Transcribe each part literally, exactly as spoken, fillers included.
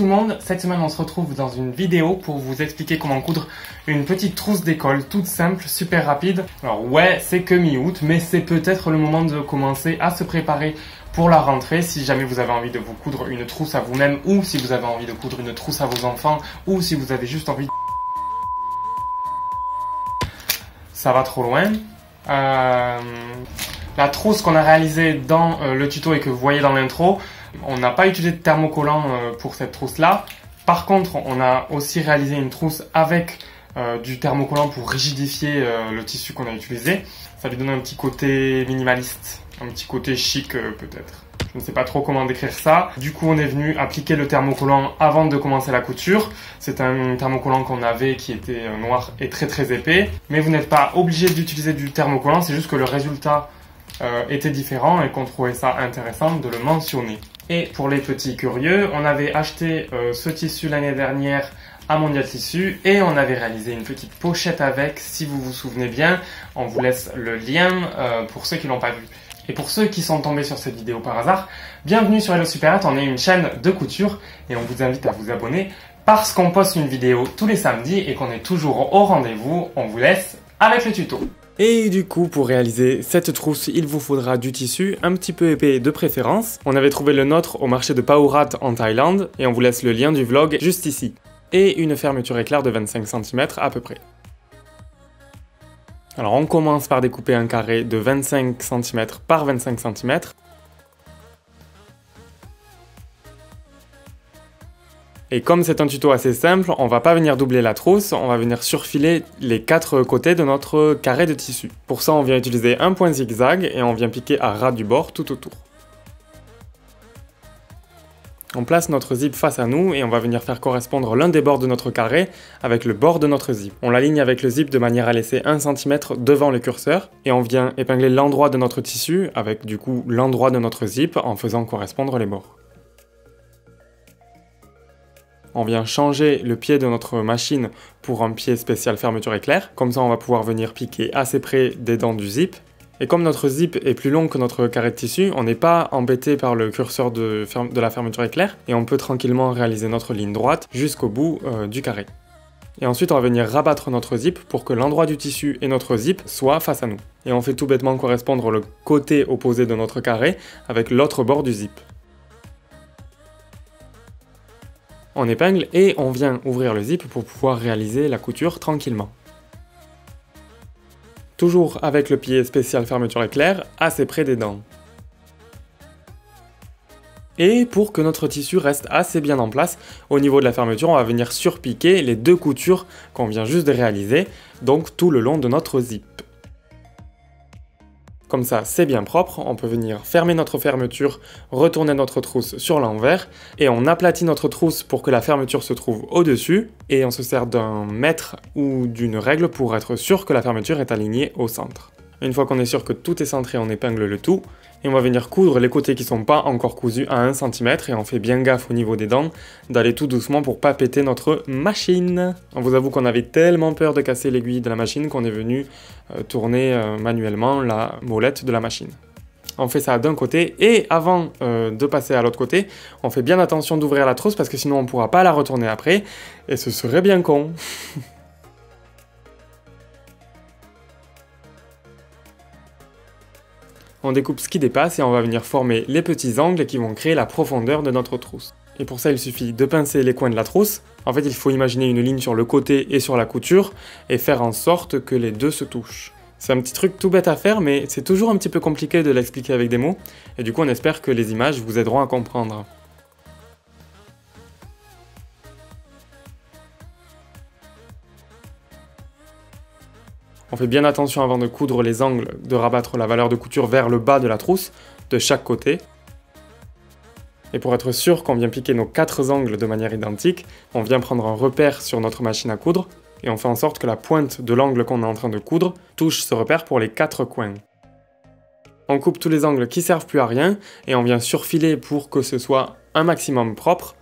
tout le monde, cette semaine on se retrouve dans une vidéo pour vous expliquer comment coudre une petite trousse d'école toute simple, super rapide. Alors ouais, c'est que mi-août, mais c'est peut-être le moment de commencer à se préparer pour la rentrée. Si jamais vous avez envie de vous coudre une trousse à vous-même, ou si vous avez envie de coudre une trousse à vos enfants, ou si vous avez juste envie de... Ça va trop loin. Euh... La trousse qu'on a réalisée dans euh, le tuto et que vous voyez dans l'intro, on n'a pas utilisé de thermocollant euh, pour cette trousse-là. Par contre, on a aussi réalisé une trousse avec euh, du thermocollant pour rigidifier euh, le tissu qu'on a utilisé. Ça lui donne un petit côté minimaliste, un petit côté chic euh, peut-être. Je ne sais pas trop comment décrire ça. Du coup, on est venu appliquer le thermocollant avant de commencer la couture. C'est un thermocollant qu'on avait qui était euh, noir et très très épais. Mais vous n'êtes pas obligé d'utiliser du thermocollant, c'est juste que le résultat euh, était différent et qu'on trouvait ça intéressant de le mentionner. Et pour les petits curieux, on avait acheté euh, ce tissu l'année dernière à Mondial Tissu et on avait réalisé une petite pochette avec, si vous vous souvenez bien. On vous laisse le lien euh, pour ceux qui l'ont pas vu. Et pour ceux qui sont tombés sur cette vidéo par hasard, bienvenue sur Hello Superette, on est une chaîne de couture et on vous invite à vous abonner parce qu'on poste une vidéo tous les samedis et qu'on est toujours au rendez-vous. On vous laisse avec le tuto. Et du coup, pour réaliser cette trousse, il vous faudra du tissu un petit peu épais de préférence. On avait trouvé le nôtre au marché de Paurat en Thaïlande et on vous laisse le lien du vlog juste ici. Et une fermeture éclair de vingt-cinq centimètres à peu près. Alors on commence par découper un carré de vingt-cinq centimètres par vingt-cinq centimètres. Et comme c'est un tuto assez simple, on va pas venir doubler la trousse, on va venir surfiler les quatre côtés de notre carré de tissu. Pour ça, on vient utiliser un point zigzag et on vient piquer à ras du bord tout autour. On place notre zip face à nous et on va venir faire correspondre l'un des bords de notre carré avec le bord de notre zip. On l'aligne avec le zip de manière à laisser un centimètre devant le curseur et on vient épingler l'endroit de notre tissu avec du coup l'endroit de notre zip en faisant correspondre les bords. On vient changer le pied de notre machine pour un pied spécial fermeture éclair. Comme ça, on va pouvoir venir piquer assez près des dents du zip. Et comme notre zip est plus long que notre carré de tissu, on n'est pas embêté par le curseur de, de la fermeture éclair et on peut tranquillement réaliser notre ligne droite jusqu'au bout euh, du carré. Et ensuite, on va venir rabattre notre zip pour que l'endroit du tissu et notre zip soient face à nous. Et on fait tout bêtement correspondre le côté opposé de notre carré avec l'autre bord du zip. On épingle et on vient ouvrir le zip pour pouvoir réaliser la couture tranquillement. Toujours avec le pied spécial fermeture éclair, assez près des dents. Et pour que notre tissu reste assez bien en place, au niveau de la fermeture, on va venir surpiquer les deux coutures qu'on vient juste de réaliser, donc tout le long de notre zip. Comme ça, c'est bien propre, on peut venir fermer notre fermeture, retourner notre trousse sur l'envers, et on aplatit notre trousse pour que la fermeture se trouve au-dessus, et on se sert d'un mètre ou d'une règle pour être sûr que la fermeture est alignée au centre. Une fois qu'on est sûr que tout est centré, on épingle le tout, et on va venir coudre les côtés qui ne sont pas encore cousus à un centimètre, et on fait bien gaffe au niveau des dents, d'aller tout doucement pour pas péter notre machine. On vous avoue qu'on avait tellement peur de casser l'aiguille de la machine qu'on est venu euh, tourner euh, manuellement la molette de la machine. On fait ça d'un côté, et avant euh, de passer à l'autre côté, on fait bien attention d'ouvrir la trousse, parce que sinon on ne pourra pas la retourner après, et ce serait bien con. On découpe ce qui dépasse et on va venir former les petits angles qui vont créer la profondeur de notre trousse. Et pour ça, il suffit de pincer les coins de la trousse. En fait, il faut imaginer une ligne sur le côté et sur la couture et faire en sorte que les deux se touchent. C'est un petit truc tout bête à faire, mais c'est toujours un petit peu compliqué de l'expliquer avec des mots. Et du coup, on espère que les images vous aideront à comprendre. On fait bien attention avant de coudre les angles, de rabattre la valeur de couture vers le bas de la trousse, de chaque côté. Et pour être sûr qu'on vient piquer nos quatre angles de manière identique, on vient prendre un repère sur notre machine à coudre, et on fait en sorte que la pointe de l'angle qu'on est en train de coudre touche ce repère pour les quatre coins. On coupe tous les angles qui servent plus à rien, et on vient surfiler pour que ce soit un maximum propre.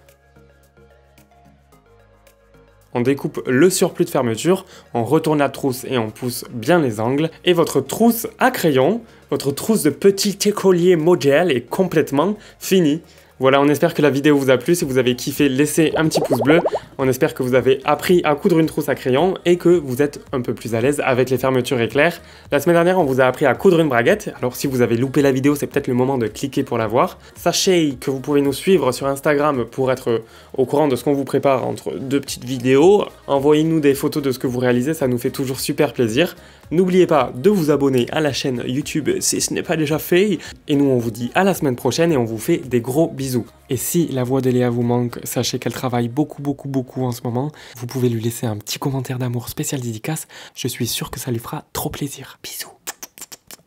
On découpe le surplus de fermeture, on retourne la trousse et on pousse bien les angles. Et votre trousse à crayon, votre trousse de petit écolier modèle est complètement finie. Voilà, on espère que la vidéo vous a plu. Si vous avez kiffé, laissez un petit pouce bleu. On espère que vous avez appris à coudre une trousse à crayon et que vous êtes un peu plus à l'aise avec les fermetures éclairs. La semaine dernière, on vous a appris à coudre une braguette. Alors si vous avez loupé la vidéo, c'est peut-être le moment de cliquer pour la voir. Sachez que vous pouvez nous suivre sur Instagram pour être au courant de ce qu'on vous prépare entre deux petites vidéos. Envoyez-nous des photos de ce que vous réalisez, ça nous fait toujours super plaisir. N'oubliez pas de vous abonner à la chaîne YouTube si ce n'est pas déjà fait. Et nous, on vous dit à la semaine prochaine et on vous fait des gros bisous. Et si la voix de Léa vous manque, sachez qu'elle travaille beaucoup, beaucoup, beaucoup en ce moment. Vous pouvez lui laisser un petit commentaire d'amour spécial dédicace. Je suis sûr que ça lui fera trop plaisir. Bisous.